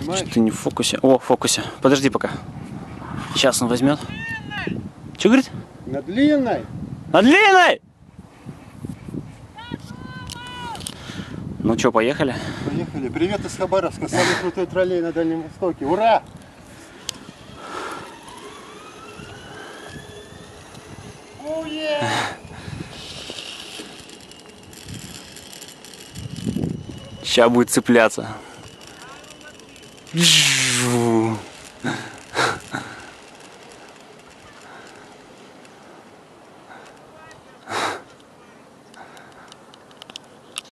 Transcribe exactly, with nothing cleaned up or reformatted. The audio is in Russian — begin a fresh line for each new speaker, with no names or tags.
Что-то не в фокусе. О, в фокусе. Подожди пока. Сейчас он возьмет. Что говорит?
На длинной.
На длинной! Ну что, поехали?
Поехали. Привет из Хабаровска. Самый крутой троллей на Дальнем Востоке. Ура! Oh, yeah!
Сейчас будет цепляться.